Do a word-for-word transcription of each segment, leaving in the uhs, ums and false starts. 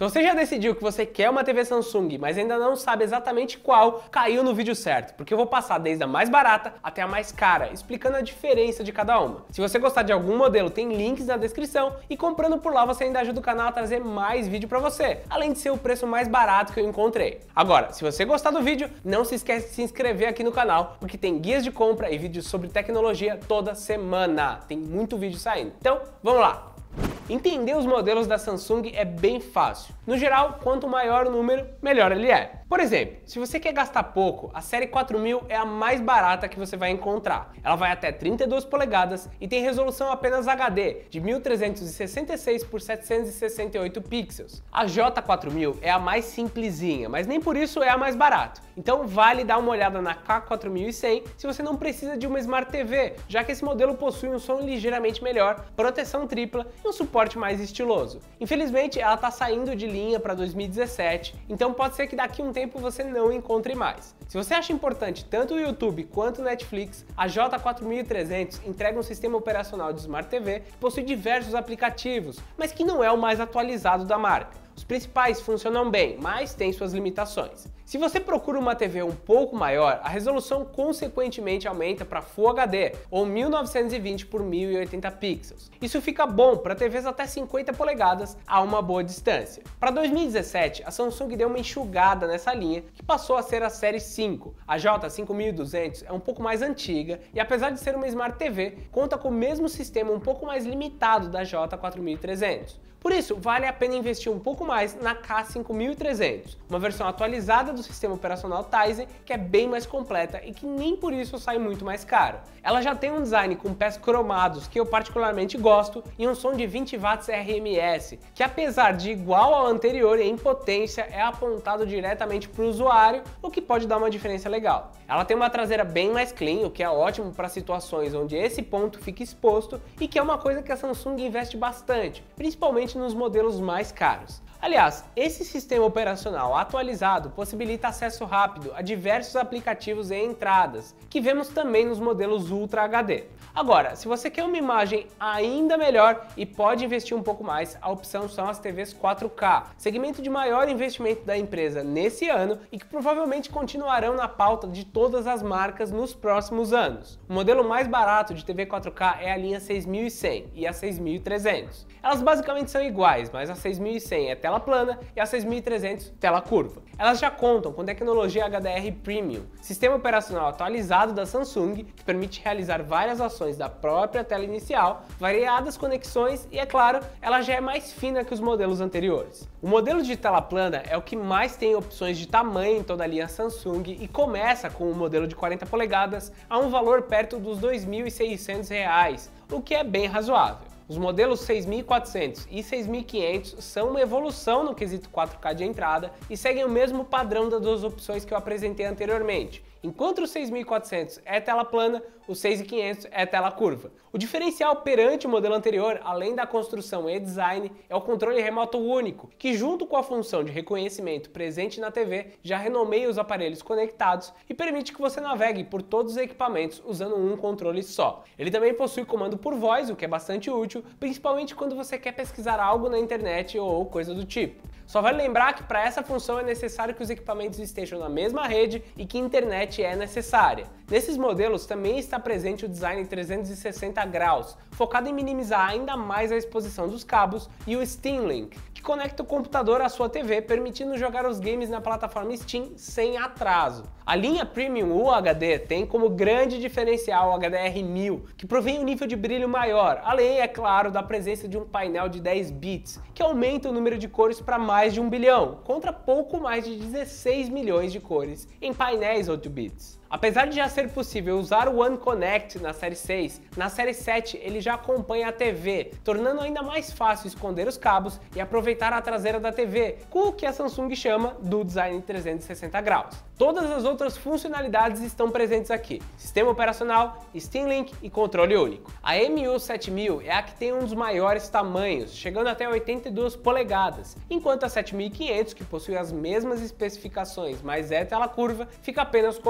você já decidiu que você quer uma T V Samsung, mas ainda não sabe exatamente qual, caiu no vídeo certo, porque eu vou passar desde a mais barata até a mais cara, explicando a diferença de cada uma. Se você gostar de algum modelo, tem links na descrição e comprando por lá você ainda ajuda o canal a trazer mais vídeo pra você, além de ser o preço mais barato que eu encontrei. Agora, se você gostar do vídeo, não se esquece de se inscrever aqui no canal, porque tem guias de compra e vídeos sobre tecnologia toda semana. Tem muito vídeo saindo. Então, vamos lá! Entender os modelos da Samsung é bem fácil. No geral, quanto maior o número, melhor ele é. Por exemplo, se você quer gastar pouco, a série quatro mil é a mais barata que você vai encontrar. Ela vai até trinta e duas polegadas e tem resolução apenas H D de mil trezentos e sessenta e seis por setecentos e sessenta e oito pixels. A J quatro mil é a mais simplesinha, mas nem por isso é a mais barata. Então vale dar uma olhada na K quatro mil e cem se você não precisa de uma Smart T V, já que esse modelo possui um som ligeiramente melhor, proteção tripla e um suporte mais estiloso. Infelizmente, ela está saindo de linha para dois mil e dezessete, então pode ser que daqui a um tempo você não encontre mais. Se você acha importante tanto o YouTube quanto o Netflix, a J quatro mil e trezentos entrega um sistema operacional de Smart T V que possui diversos aplicativos, mas que não é o mais atualizado da marca. Os principais funcionam bem, mas têm suas limitações. Se você procura uma T V um pouco maior, a resolução consequentemente aumenta para Full H D, ou mil novecentos e vinte por mil e oitenta pixels. Isso fica bom para T Vs até cinquenta polegadas a uma boa distância. Para dois mil e dezessete, a Samsung deu uma enxugada nessa linha, que passou a ser a série cinco. A J cinco mil e duzentos é um pouco mais antiga e, apesar de ser uma Smart T V, conta com o mesmo sistema um pouco mais limitado da J quatro mil e trezentos. Por isso, vale a pena investir um pouco mais na K cinco mil e trezentos, uma versão atualizada do sistema operacional Tizen, que é bem mais completa e que nem por isso sai muito mais caro. Ela já tem um design com pés cromados, que eu particularmente gosto, e um som de vinte watts R M S, que apesar de igual ao anterior em potência, é apontado diretamente para o usuário, o que pode dar uma diferença legal. Ela tem uma traseira bem mais clean, o que é ótimo para situações onde esse ponto fica exposto, e que é uma coisa que a Samsung investe bastante, principalmente nos modelos mais caros. Aliás, esse sistema operacional atualizado possibilita acesso rápido a diversos aplicativos e entradas, que vemos também nos modelos Ultra H D. Agora, se você quer uma imagem ainda melhor e pode investir um pouco mais, a opção são as T Vs quatro K, segmento de maior investimento da empresa nesse ano e que provavelmente continuarão na pauta de todas as marcas nos próximos anos. O modelo mais barato de T V quatro K é a linha seis mil e cem e a seis mil e trezentos. Elas basicamente são iguais, mas a seis mil e cem é tela plana e a seis mil e trezentos tela curva. Elas já contam com tecnologia H D R Premium, sistema operacional atualizado da Samsung que permite realizar várias ações da própria tela inicial, variadas conexões e, é claro, ela já é mais fina que os modelos anteriores. O modelo de tela plana é o que mais tem opções de tamanho em toda a linha Samsung e começa com o modelo de quarenta polegadas a um valor perto dos dois mil e seiscentos reais, o que é bem razoável. Os modelos seis mil e quatrocentos e seis mil e quinhentos são uma evolução no quesito quatro K de entrada e seguem o mesmo padrão das duas opções que eu apresentei anteriormente. Enquanto o seis mil e quatrocentos é tela plana, o seis mil e quinhentos é tela curva. O diferencial perante o modelo anterior, além da construção e design, é o controle remoto único, que junto com a função de reconhecimento presente na T V, já renomeia os aparelhos conectados e permite que você navegue por todos os equipamentos usando um controle só. Ele também possui comando por voz, o que é bastante útil, principalmente quando você quer pesquisar algo na internet ou coisa do tipo. Só vale lembrar que para essa função é necessário que os equipamentos estejam na mesma rede e que a internet é necessária. Nesses modelos também está presente o design trezentos e sessenta graus, focado em minimizar ainda mais a exposição dos cabos, e o Steam Link, que conecta o computador à sua T V, permitindo jogar os games na plataforma Steam sem atraso. A linha Premium U H D tem como grande diferencial o H D R mil, que provém um nível de brilho maior, além, é claro, da presença de um painel de dez bits, que aumenta o número de cores para mais de um bilhão, contra pouco mais de dezesseis milhões de cores em painéis oito bits. Apesar de já ser possível usar o One Connect na série seis, na série sete ele já acompanha a T V, tornando ainda mais fácil esconder os cabos e aproveitar a traseira da T V, com o que a Samsung chama do design trezentos e sessenta graus. Todas as outras funcionalidades estão presentes aqui: sistema operacional, Steam Link e controle único. A M U sete mil é a que tem um dos maiores tamanhos, chegando até oitenta e duas polegadas, enquanto a sete mil e quinhentos, que possui as mesmas especificações, mas é tela curva, fica apenas com a opção de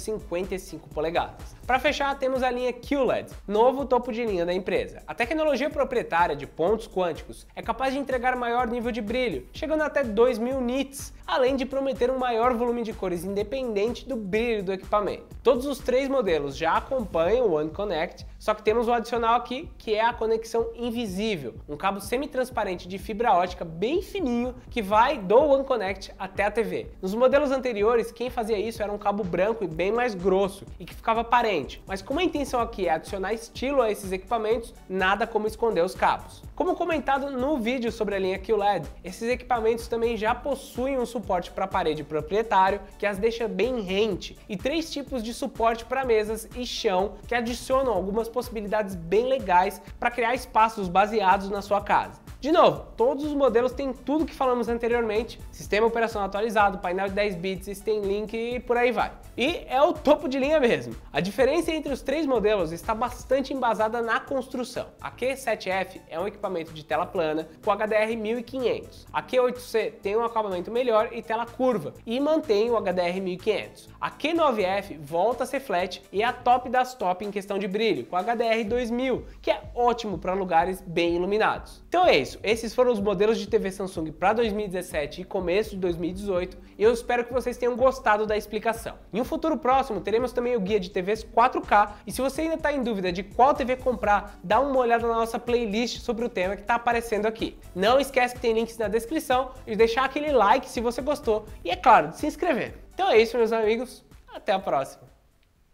cinquenta e cinco polegadas. Para fechar, temos a linha Q L E D, novo topo de linha da empresa. A tecnologia proprietária de pontos quânticos é capaz de entregar maior nível de brilho, chegando até dois mil nits, além de prometer um maior volume de cores independente do brilho do equipamento. Todos os três modelos já acompanham o One Connect, só que temos o adicional aqui, que é a conexão invisível, um cabo semi-transparente de fibra ótica bem fininho que vai do One Connect até a T V. Nos modelos anteriores, quem fazia isso era um cabo branco e bem mais grosso e que ficava aparente, mas como a intenção aqui é adicionar estilo a esses equipamentos, nada como esconder os cabos. Como comentado no vídeo sobre a linha Q L E D, esses equipamentos também já possuem um suporte para parede proprietário, que as deixa bem rente, e três tipos de suporte para mesas e chão, que adicionam algumas possibilidades bem legais para criar espaços baseados na sua casa. De novo, todos os modelos têm tudo que falamos anteriormente, sistema operacional atualizado, painel de dez bits, Steam Link e por aí vai. E é o topo de linha mesmo. A diferença entre os três modelos está bastante embasada na construção. A Q sete F é um equipamento de tela plana com H D R mil e quinhentos. A Q oito C tem um acabamento melhor e tela curva e mantém o H D R mil e quinhentos. A Q nove F volta a ser flat e é a top das top em questão de brilho, com H D R dois mil, que é ótimo para lugares bem iluminados. Então é isso. Esses foram os modelos de T V Samsung para dois mil e dezessete e começo de dois mil e dezoito e eu espero que vocês tenham gostado da explicação. Em um futuro próximo teremos também o guia de T Vs quatro K e se você ainda está em dúvida de qual T V comprar, dá uma olhada na nossa playlist sobre o tema que está aparecendo aqui. Não esquece que tem links na descrição e de deixar aquele like se você gostou e é claro, de se inscrever. Então é isso, meus amigos, até a próxima.